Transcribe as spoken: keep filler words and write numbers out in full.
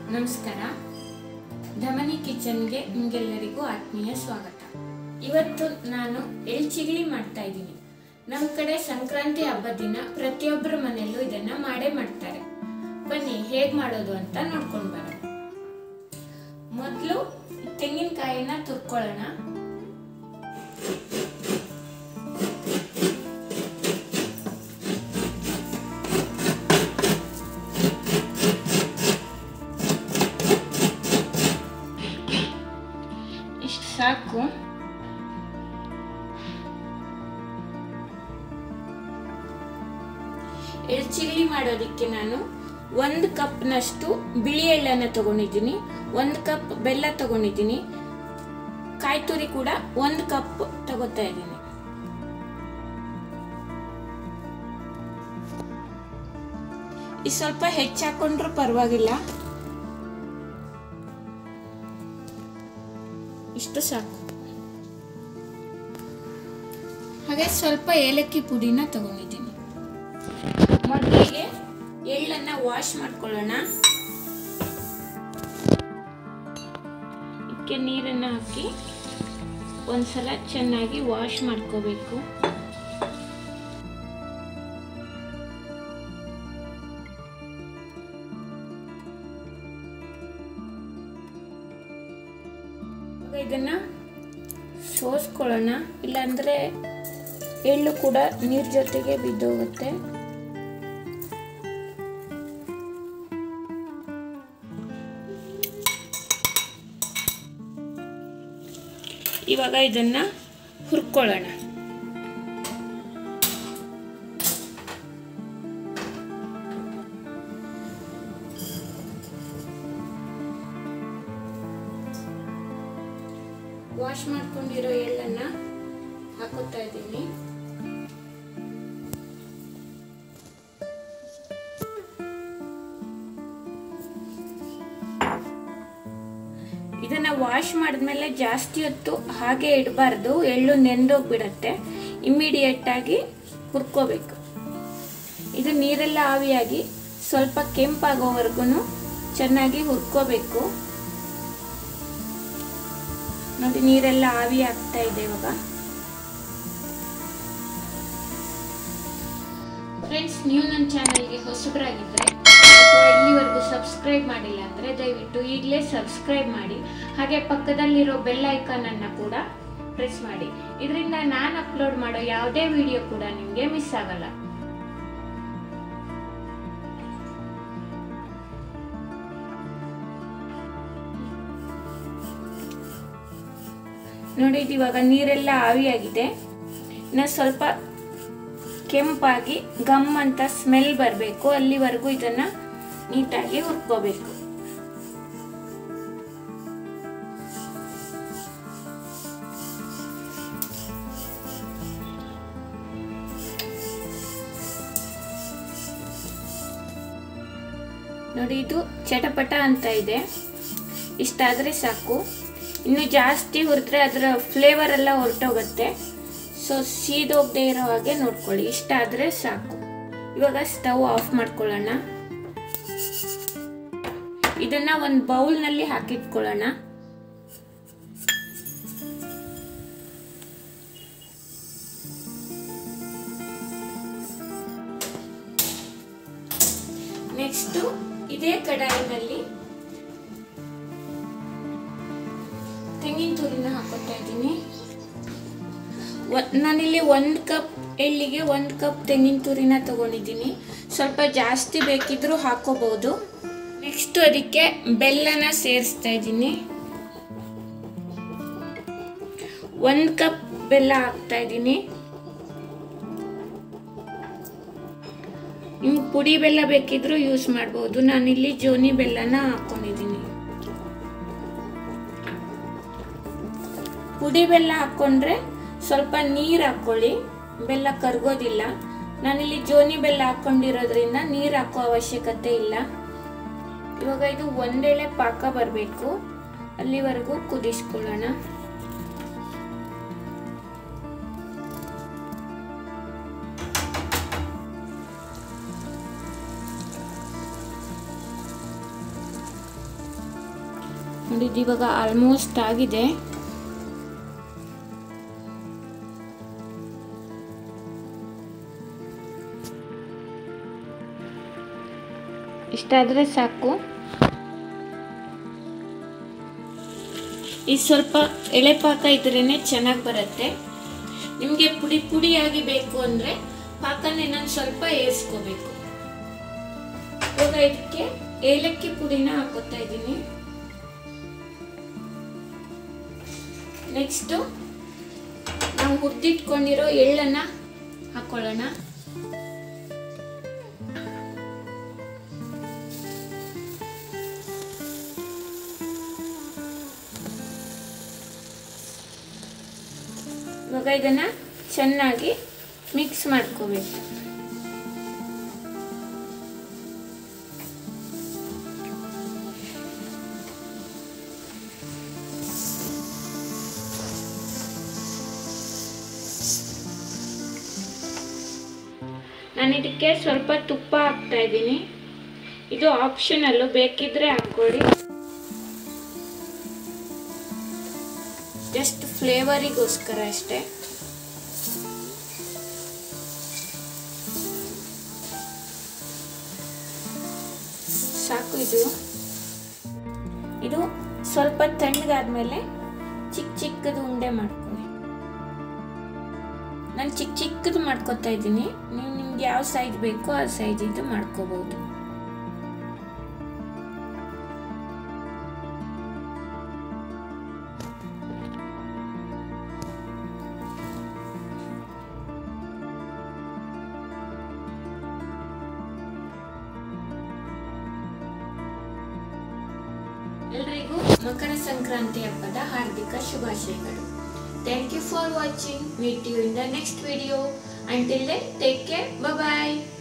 ನಮಸ್ಕಾರ. ಧಮನಿ ಕಿಚನ್ಗೆ ನಿಮಗೆಲ್ಲರಿಗೂ ಆತ್ಮೀಯ ಸ್ವಾಗತ. ಇವತ್ತು ನಾನು ಎಳ್ ಚಿಗಳಿ ಮಾಡ್ತಾ ಇದ್ದೀನಿ. ನಮ್ಮ ಕಡೆ ಸಂಕ್ರಾಂತಿ ಹಬ್ಬದ ದಿನ ಪ್ರತಿಯೊಬ್ಬರ ಮನೆಯಲ್ಲೂ ಇದನ್ನ ಮಾಡೇ ಮಾಡ್ತಾರೆ. ಬನ್ನಿ ಹೇಗೆ ಮಾಡೋದು ಅಂತ ನೋಡ್ಕೊಂಡು ಬರೋಣ. ಮೊದಲು ತೆಂಗಿನಕಾಯಿನ ತುರ್ಕೊಳ್ಳೋಣ. ಸಾಕು. ಎಳ್ ಚಿಗಳಿ ಮಾಡೋದಕ್ಕೆ ನಾನು ಒಂದು ಕಪ್ನಷ್ಟು ಬಿಳಿ ಎಳ್ಳನ್ನು ತಗೊಂಡಿದ್ದೀನಿ, ಒಂದು ಕಪ್ ಬೆಲ್ಲ ತಗೊಂಡಿದ್ದೀನಿ, ಕಾಯಿ ತುರಿ ಕೂಡ ಒಂದು ಕಪ್ ತಗೋತಾ ಇದ್ದೀನಿ. ಈ ಸ್ವಲ್ಪ ಹೆಚ್ಚಾಕೊಂಡ್ರೂ ಪರವಾಗಿಲ್ಲ, ಇಷ್ಟು ಸಾಕು. ಹಾಗೆ ಸ್ವಲ್ಪ ಏಲಕ್ಕಿ ಪುಡಿನ ತಗೊಂಡಿದ್ದೀನಿ. ಮೊದಲಿಗೆ ಎಳ್ಳನ್ನ ವಾಶ್ ಮಾಡ್ಕೊಳ್ಳೋಣ. ಇದಕ್ಕೆ ನೀರನ್ನ ಹಾಕಿ ಒಂದ್ಸಲ ಚೆನ್ನಾಗಿ ವಾಶ್ ಮಾಡ್ಕೋಬೇಕು. ಇದನ್ನ ಸೋಸ್ಕೊಳ್ಳೋಣ, ಇಲ್ಲಾಂದ್ರೆ ಎಳ್ಳು ಕೂಡ ನೀರ್ ಜೊತೆಗೆ ಬಿದ್ದೋಗುತ್ತೆ. ಇವಾಗ ಇದನ್ನ ಹುರ್ಕೊಳ್ಳೋಣ. ವಾಶ್ ಮಾಡ್ಕೊಂಡಿರೋ ಎಳ್ಳನ್ನ ಹಾಕೋತಾ ಇದ್ದೀನಿ. ಇದನ್ನ ವಾಶ್ ಮಾಡಿದ್ಮೇಲೆ ಜಾಸ್ತಿ ಹೊತ್ತು ಹಾಗೆ ಇಡಬಾರ್ದು, ಎಳ್ಳು ನೆಂದೋಗ್ಬಿಡತ್ತೆ. ಇಮ್ಮಿಡಿಯೇಟ್ ಆಗಿ ಹುರ್ಕೋಬೇಕು. ಇದು ನೀರೆಲ್ಲ ಆವಿಯಾಗಿ ಸ್ವಲ್ಪ ಕೆಂಪಾಗೋವರೆಗೂ ಚೆನ್ನಾಗಿ ಹುರ್ಕೋಬೇಕು. ನೋಡಿ, ನೀರೆಲ್ಲ ಆವಿ ಆಗ್ತಾ ಇದೆ ಇವಾಗ. ಫ್ರೆಂಡ್ಸ್, ನೀವು ನನ್ನ ಚಾನಲ್ಗೆ ಹೊಸಬರಾಗಿದ್ದರೆ ಅಥವಾ ಇಲ್ಲಿವರೆಗೂ ಸಬ್ಸ್ಕ್ರೈಬ್ ಮಾಡಿಲ್ಲ ಅಂದರೆ ದಯವಿಟ್ಟು ಈಗಲೇ ಸಬ್ಸ್ಕ್ರೈಬ್ ಮಾಡಿ. ಹಾಗೆ ಪಕ್ಕದಲ್ಲಿರೋ ಬೆಲ್ ಐಕಾನ್ ಅನ್ನು ಕೂಡ ಪ್ರೆಸ್ ಮಾಡಿ. ಇದರಿಂದ ನಾನು ಅಪ್ಲೋಡ್ ಮಾಡೋ ಯಾವುದೇ ವಿಡಿಯೋ ಕೂಡ ನಿಮಗೆ ಮಿಸ್ ಆಗಲ್ಲ. ನೋಡಿ, ಇವಾಗ ನೀರೆಲ್ಲ ಆವಿಯಾಗಿದೆ. ಇನ್ನು ಸ್ವಲ್ಪ ಕೆಂಪಾಗಿ ಗಮ್ ಅಂತ ಸ್ಮೆಲ್ ಬರಬೇಕು, ಅಲ್ಲಿವರೆಗೂ ಇದನ್ನ ನೀಟಾಗಿ ಹುರ್ಕೋಬೇಕು. ನೋಡಿ, ಇದು ಚಟಪಟ ಅಂತ ಇದೆ. ಇಷ್ಟಾದ್ರೆ ಸಾಕು. ಇನ್ನು ಜಾಸ್ತಿ ಹುರಿದ್ರೆ ಅದರ ಫ್ಲೇವರ್ ಎಲ್ಲ ಹೊರಟೋಗುತ್ತೆ. ಸೊ ಸೀದೋಗದೆ ಇರೋ ಹಾಗೆ ನೋಡ್ಕೊಳ್ಳಿ. ಇಷ್ಟ ಆದರೆ ಸಾಕು. ಇವಾಗ ಸ್ಟವ್ ಆಫ್ ಮಾಡ್ಕೊಳ್ಳೋಣ. ಇದನ್ನ ಒಂದು ಬೌಲ್ನಲ್ಲಿ ಹಾಕಿಟ್ಕೊಳ್ಳೋಣ. ನೆಕ್ಸ್ಟ್ ಇದೇ ಕಡಾಯಿನಲ್ಲಿ ತೆಂಗಿನ ತುರಿನ ಹಾಕೋತಾ ಇದ್ದೀನಿ. ನಾನಿಲ್ಲಿ ಒಂದು ಕಪ್ ಎಳ್ಳಿಗೆ ಒಂದು ಕಪ್ ತೆಂಗಿನ ತುರಿನ ತಗೊಂಡಿದ್ದೀನಿ. ಸ್ವಲ್ಪ ಜಾಸ್ತಿ ಬೇಕಿದ್ರೂ ಹಾಕೋಬಹುದು. ನೆಕ್ಸ್ಟ್ ಅದಕ್ಕೆ ಬೆಲ್ಲನ ಸೇರಿಸ್ತಾ ಇದ್ದೀನಿ. ಒಂದು ಕಪ್ ಬೆಲ್ಲ ಹಾಕ್ತಾ ಇದ್ದೀನಿ. ನೀವು ಪುಡಿ ಬೆಲ್ಲ ಬೇಕಿದ್ರೂ ಯೂಸ್ ಮಾಡಬಹುದು. ನಾನಿಲ್ಲಿ ಜೋನಿ ಬೆಲ್ಲನ ಹಾಕೊಂಡಿದ್ದೀನಿ. ಪುಡಿ ಬೆಲ್ಲ ಹಾಕೊಂಡ್ರೆ ಸ್ವಲ್ಪ ನೀರು ಹಾಕೊಳ್ಳಿ, ಬೆಲ್ಲ ಕರಗೋದಿಲ್ಲ. ನಾನಿಲ್ಲಿ ಜೋನಿ ಬೆಲ್ಲ ಹಾಕೊಂಡಿರೋದ್ರಿಂದ ನೀರು ಹಾಕೋ ಅವಶ್ಯಕತೆ ಇಲ್ಲ. ಇವಾಗ ಇದು ಒಂದೆಳೆ ಪಾಕ ಬರಬೇಕು, ಅಲ್ಲಿವರೆಗೂ ಕುದಿಸ್ಕೊಳ್ಳೋಣ. ನೋಡಿ ಇದು ಇವಾಗ ಆಲ್ಮೋಸ್ಟ್ ಆಗಿದೆ. ಇಷ್ಟಾದರೆ ಸಾಕು. ಈ ಸ್ವಲ್ಪ ಎಳೆ ಪಾಕ ಇದ್ರೇ ಚೆನ್ನಾಗಿ ಬರುತ್ತೆ. ನಿಮಗೆ ಪುಡಿ ಪುಡಿಯಾಗಿ ಬೇಕು ಅಂದರೆ ಪಾಕನ ಇನ್ನೊಂದು ಸ್ವಲ್ಪ ಏರಿಸ್ಕೋಬೇಕು. ಇವಾಗ ಇದಕ್ಕೆ ಏಲಕ್ಕಿ ಪುಡಿನ ಹಾಕೋತಾ ಇದ್ದೀನಿ. ನೆಕ್ಸ್ಟ್ ನಾವು ಹುರಿದಿಟ್ಕೊಂಡಿರೋ ಎಳ್ಳನ್ನು ಹಾಕೊಳ್ಳೋಣ. ಇವಾಗ ಇದನ್ನ ಚೆನ್ನಾಗಿ ಮಿಕ್ಸ್ ಮಾಡ್ಕೋಬೇಕು. ನಾನು ಇದಕ್ಕೆ ಸ್ವಲ್ಪ ತುಪ್ಪ ಹಾಕ್ತಾ ಇದ್ದೀನಿ. ಇದು ಆಪ್ಷನಲ್ಲು, ಬೇಕಿದ್ರೆ ಹಾಕೊಳ್ಳಿ. ಜಸ್ಟ್ ಫ್ಲೇವರಿಗೋಸ್ಕರ ಅಷ್ಟೇ. ಸಾಕು. ಇದು ಇದು ಸ್ವಲ್ಪ ತಣ್ಣಗಾದ್ಮೇಲೆ ಚಿಕ್ಕ ಚಿಕ್ಕದು ಉಂಡೆ ಮಾಡ್ಕೊಳ್ಳಿ. ನಾನು ಚಿಕ್ಕ ಚಿಕ್ಕದು ಮಾಡ್ಕೊತಾ ಇದ್ದೀನಿ. ನೀವು ನಿಮ್ಗೆ ಯಾವ ಸೈಜ್ ಬೇಕೋ ಆ ಸೈಜ್ ಇದು ಮಾಡ್ಕೋಬಹುದು. ಎಲ್ಲರಿಗೂ ಮಕರ ಸಂಕ್ರಾಂತಿ ಹಬ್ಬದ ಹಾರ್ದಿಕ ಶುಭಾಶಯಗಳು. Thank you for watching. Meet you in the next video. Until then, take care. Bye bye.